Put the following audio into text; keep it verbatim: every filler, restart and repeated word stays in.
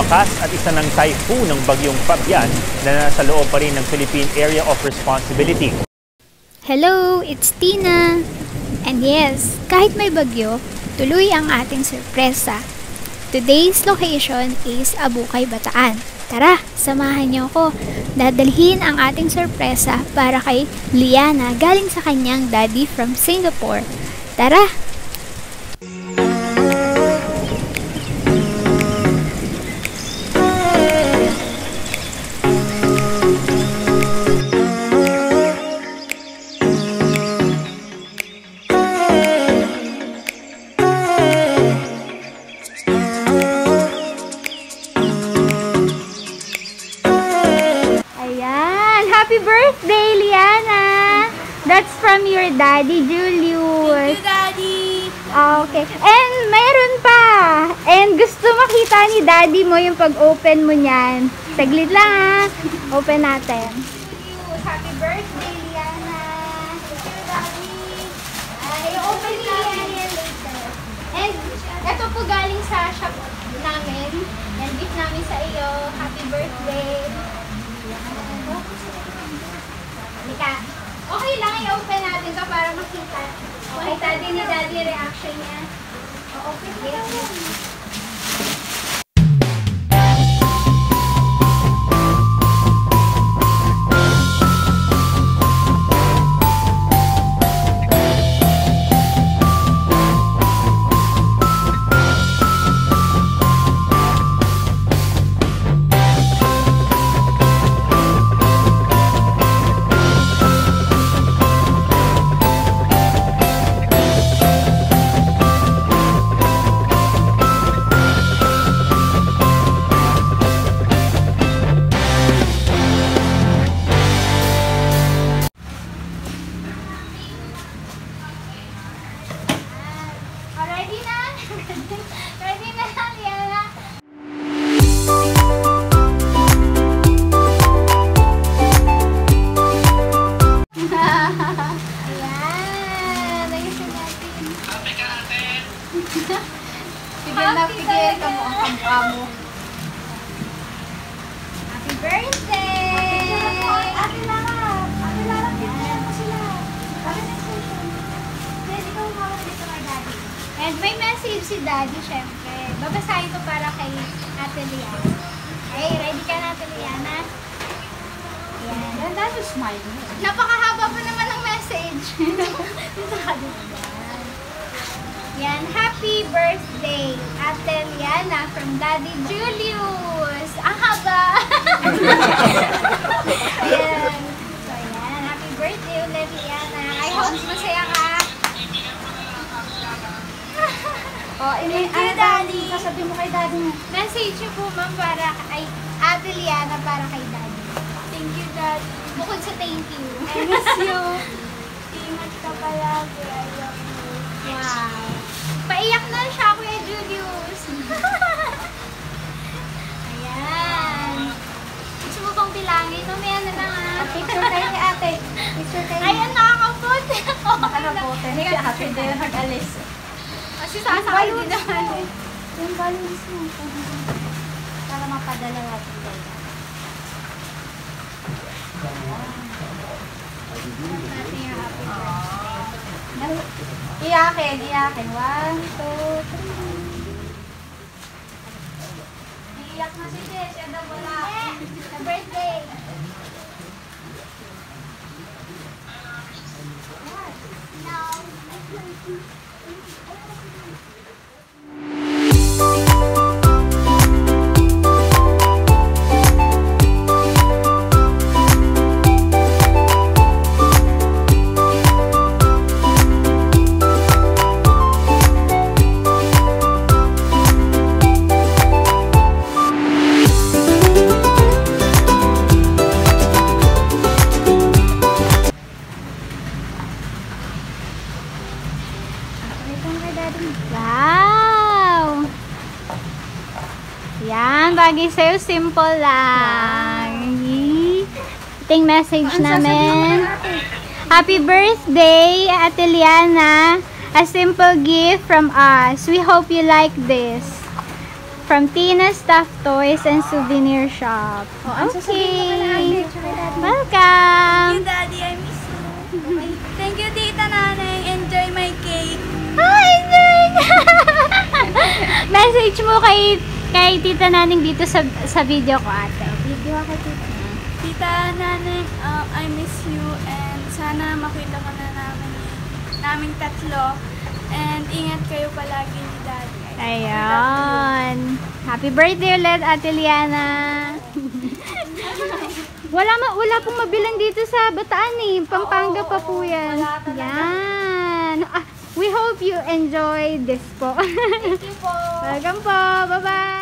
malakas at isa ng typhoon ng bagyong Fabian na nasa loob pa rin ng Philippine Area of Responsibility. Hello, it's Tina! And yes, kahit may bagyo, tuloy ang ating sorpresa. Today's location is Abukay, Bataan. Tara, samahan niyo ako. Dadalhin ang ating sorpresa para kay Liana galing sa kanyang daddy from Singapore. Tara! Happy birthday, Liana! That's from your daddy, Julius. Thank you, Daddy! Okay. And mayroon pa! And gusto makita ni daddy mo yung pag-open mo niyan. Saglit lang ha. Open natin. Julius, happy birthday, Liana! Thank you, Daddy! Ay, open ni Liana yan later. And ito po galing sa shop namin. And gift namin sa iyo. Happy birthday! Mika, okay lang i-open natin to para makita. Makita din ni Daddy reaction niya. O-open mo lang yan. Ready na, Liana? Ayan, ayusin natin. Happy ka natin! Pigil na pigil, kamu ang kamukha mo. Happy birthday! Ate Lara! Ate Lara, pigil mo sila. Bakit na station? Pwede ka umawag dito kay Daddy. And may message si Daddy, syempre. Babasahin ko para kay Ate Liana. Hey, ready ka na, Ate Liana? Ayan. And that was smile. Napakahaba pa naman ng message. Yan. Happy birthday, Ate Liana from Daddy Julius. Ang haba. Ayan. So, ayan. Happy birthday ulit, Liana. I hope masaya ka. Oh, ini Thank you, Daddy. Sasabihin mo kay Daddy mo. Message niyo po, ma'am, para kay Ate Liana, para kay Daddy. Thank you, Daddy. Bukod sa thank you. I miss you. Ingat ka palagi. I love you. Wow. Paiyak na siya, Kuya Julius. Ayan. Gusto mo bang bilangin? Mamaya na lang ah. Picture tayo ni ate. Picture tayo. Ayan, nakakapote. Nakakapote. Hindi ka ate din nag-alis. Kasi sasakay din naman. Yung balloons mo. Para mapadala natin tayo. Iyakin, iyakin. One, two, three. Iyak na si Jess. Yan daw wala. Sa birthday. Wow! Yan, bagay sa'yo, simple lang. Ito yung message namin. Happy birthday, Ate Liana. A simple gift from us. We hope you like this. From Tina Stuffed Toys and Souvenir Shop. Okay. Welcome. Daddy, I miss you. Thank you, Tita Nanay. Enjoy my cake. Hi, message mo kay kay Tita Naning dito sa sa video ko, ate. Video ako, Tita. Tita Nanay, um, I miss you and sana makita ka na namin naming tatlo. And ingat kayo palagi ni Daddy. Ayan. Happy birthday ulit, Ate Liana. wala ma wala pong mabilang dito sa Bataan eh. Pampanga pa po yan. Yan. Ah, we hope you enjoy this po. Thank you po. Welcome po. Bye-bye.